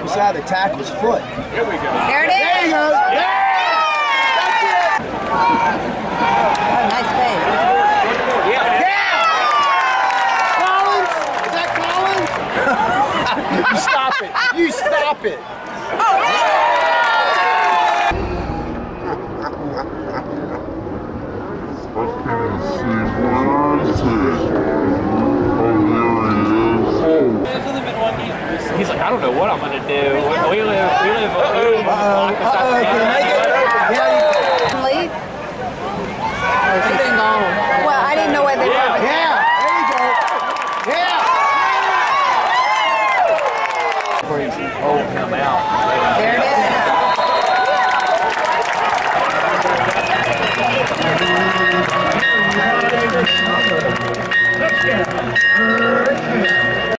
beside the tackle's foot. Here we go. There it is. There you go. Yeah! That's it. Nice fade. Yeah. Yeah! Collins? Is that Collins? You stop it. You stop it. He's like, I don't know what I'm gonna do. We live a block beside Can I make it? Yeah. Leave? She's been gone. Well, I didn't know whether they were. Yeah. There you go. Yeah. Crazy. Oh, come out. There